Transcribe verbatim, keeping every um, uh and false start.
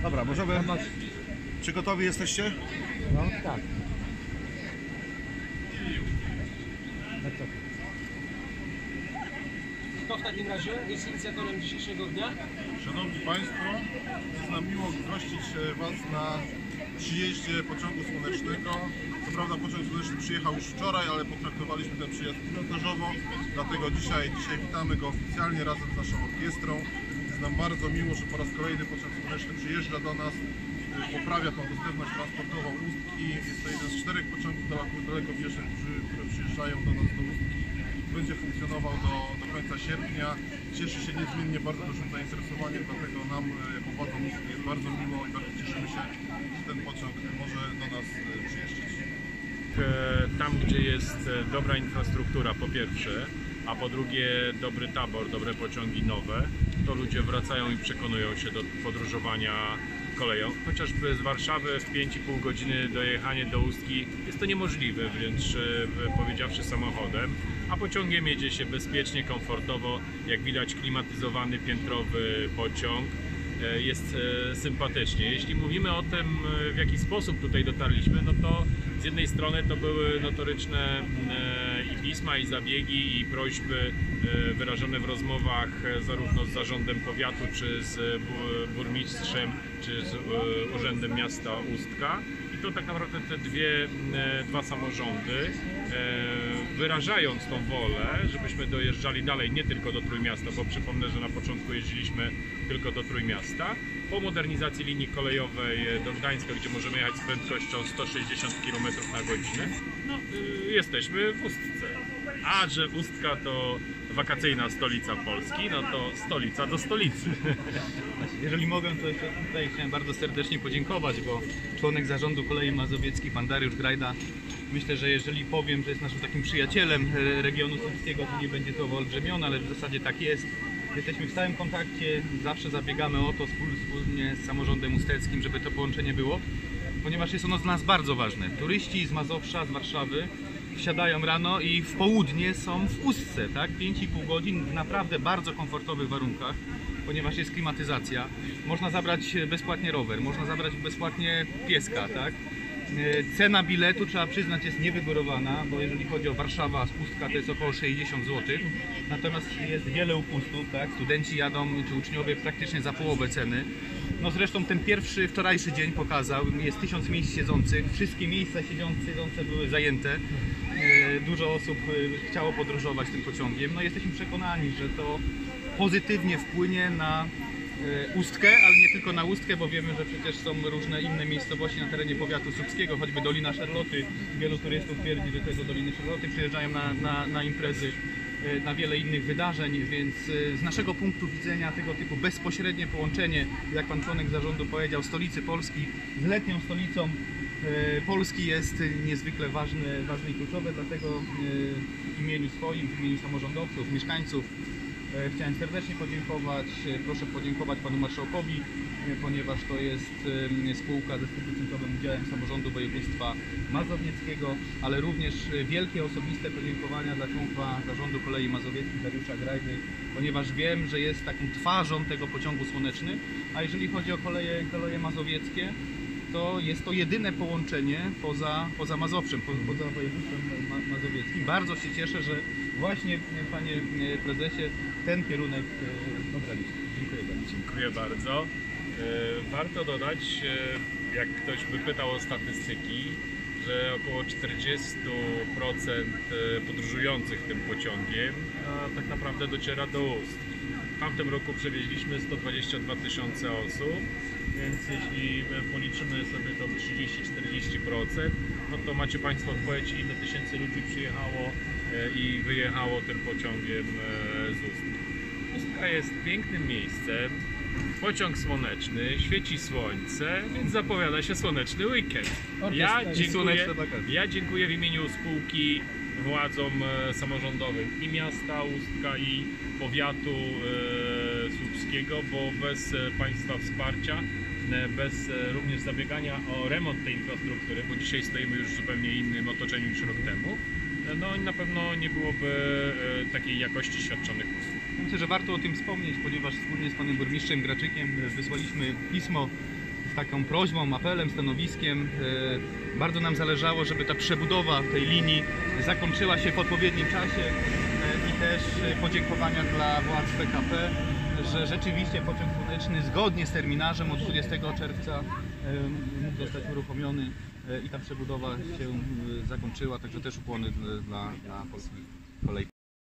Dobra, możemy... Czy gotowi jesteście? No tak. Kto w takim razie jest inicjatorem dzisiejszego dnia? Szanowni Państwo, jest nam miło gościć Was na przyjeździe pociągu słonecznego. Co prawda pociąg słoneczny przyjechał już wczoraj, ale potraktowaliśmy ten przyjazd pilotażowo, dlatego dzisiaj, dzisiaj witamy go oficjalnie razem z naszą orkiestrą. Jest nam bardzo miło, że po raz kolejny pociąg słoneczny przyjeżdża do nas, poprawia tą dostępność transportową Ustki. Jest to jeden z czterech pociągów dalekobieżnych, które przyjeżdżają do nas do Ustki. Będzie funkcjonował do, do końca sierpnia. Cieszy się niezmiennie bardzo dużym zainteresowaniem, dlatego nam jako władzom Ustki jest bardzo miło i bardzo cieszymy się, że ten pociąg może do nas przyjeżdżać. Tam, gdzie jest dobra infrastruktura po pierwsze, a po drugie dobry tabor, dobre pociągi nowe, to ludzie wracają i przekonują się do podróżowania koleją. Chociażby z Warszawy w pięć i pół godziny dojechanie do Ustki jest to niemożliwe, wręcz powiedziawszy samochodem, a pociągiem jedzie się bezpiecznie, komfortowo, jak widać klimatyzowany piętrowy pociąg. Jest sympatycznie. Jeśli mówimy o tym, w jaki sposób tutaj dotarliśmy, no to z jednej strony to były notoryczne i pisma, i zabiegi, i prośby wyrażone w rozmowach zarówno z zarządem powiatu, czy z burmistrzem, czy z urzędem miasta Ustka. I to tak naprawdę te dwie, dwa samorządy, wyrażając tą wolę, żebyśmy dojeżdżali dalej nie tylko do Trójmiasta, bo przypomnę, że na początku jeździliśmy tylko do Trójmiasta, po modernizacji linii kolejowej do Gdańska, gdzie możemy jechać z prędkością sto sześćdziesiąt kilometrów na godzinę, no, jesteśmy w Ustce. A że Ustka to wakacyjna stolica Polski, no to stolica do stolicy. Jeżeli mogę, to jeszcze tutaj chciałem bardzo serdecznie podziękować, bo członek zarządu Kolei Mazowieckich, pan Dariusz Grajda, myślę, że jeżeli powiem, że jest naszym takim przyjacielem regionu słupskiego, to nie będzie to wyolbrzymione, ale w zasadzie tak jest. Jesteśmy w stałym kontakcie, zawsze zabiegamy o to wspólnie z samorządem usteckim, żeby to połączenie było, ponieważ jest ono dla nas bardzo ważne. Turyści z Mazowsza, z Warszawy wsiadają rano i w południe są w Ustce, tak? pięć i pół godzin w naprawdę bardzo komfortowych warunkach, ponieważ jest klimatyzacja. Można zabrać bezpłatnie rower, można zabrać bezpłatnie pieska, tak? Cena biletu, trzeba przyznać, jest niewygórowana, bo jeżeli chodzi o Warszawa, Ustka to jest około sześćdziesiąt złotych, natomiast jest wiele upustów, tak? Studenci jadą, czy uczniowie praktycznie za połowę ceny. No zresztą ten pierwszy, wczorajszy dzień pokazał, jest tysiąc miejsc siedzących, wszystkie miejsca siedzące były zajęte. Dużo osób chciało podróżować tym pociągiem. No jesteśmy przekonani, że to pozytywnie wpłynie na Ustkę, ale nie tylko na Ustkę, bo wiemy, że przecież są różne inne miejscowości na terenie powiatu słupskiego, choćby Dolina Szarloty. Wielu turystów twierdzi, że tego Doliny Szarloty przyjeżdżają na, na, na imprezy, na wiele innych wydarzeń, więc z naszego punktu widzenia tego typu bezpośrednie połączenie, jak pan członek zarządu powiedział, stolicy Polski z letnią stolicą Polski jest niezwykle ważne, ważne i kluczowe, dlatego w imieniu swoim, w imieniu samorządowców, mieszkańców chciałem serdecznie podziękować. Proszę podziękować panu marszałkowi, ponieważ to jest spółka ze stu procentowym udziałem samorządu województwa mazowieckiego, ale również wielkie osobiste podziękowania dla członka zarządu Kolei Mazowieckich Dariusza Grajdy, ponieważ wiem, że jest taką twarzą tego pociągu słoneczny, a jeżeli chodzi o koleje, koleje mazowieckie, to jest to jedyne połączenie poza, poza Mazowszem, po, poza województwem ma, mazowieckim. Bardzo się cieszę, że właśnie, panie prezesie, ten kierunek dobraliście. Dziękuję bardzo. Dziękuję bardzo. Warto dodać, jak ktoś by pytał o statystyki, że około czterdzieści procent podróżujących tym pociągiem a tak naprawdę dociera do Ust. W tamtym roku przewieźliśmy sto dwadzieścia dwa tysiące osób, więc jeśli policzymy sobie to trzydzieści do czterdziestu procent, no to macie Państwo odpowiedź, ile tysięcy ludzi przyjechało i wyjechało tym pociągiem z Ustki. Ustka jest pięknym miejscem, pociąg słoneczny, świeci słońce, więc zapowiada się słoneczny weekend. Ja dziękuję, ja dziękuję w imieniu spółki władzom samorządowym i miasta Ustka, i powiatu e, słupskiego, bo bez Państwa wsparcia, bez również zabiegania o remont tej infrastruktury, bo dzisiaj stoimy już w zupełnie innym otoczeniu niż rok temu, no na pewno nie byłoby takiej jakości świadczonych usług. Myślę, że warto o tym wspomnieć, ponieważ wspólnie z panem burmistrzem Graczykiem wysłaliśmy pismo taką prośbą, apelem, stanowiskiem. E, bardzo nam zależało, żeby ta przebudowa tej linii zakończyła się w odpowiednim czasie e, i też podziękowania dla władz P K P, że rzeczywiście pociąg słoneczny zgodnie z terminarzem od dwudziestego czerwca e, mógł zostać uruchomiony e, i ta przebudowa się e, zakończyła, także też ukłony dla, dla polskich kolei.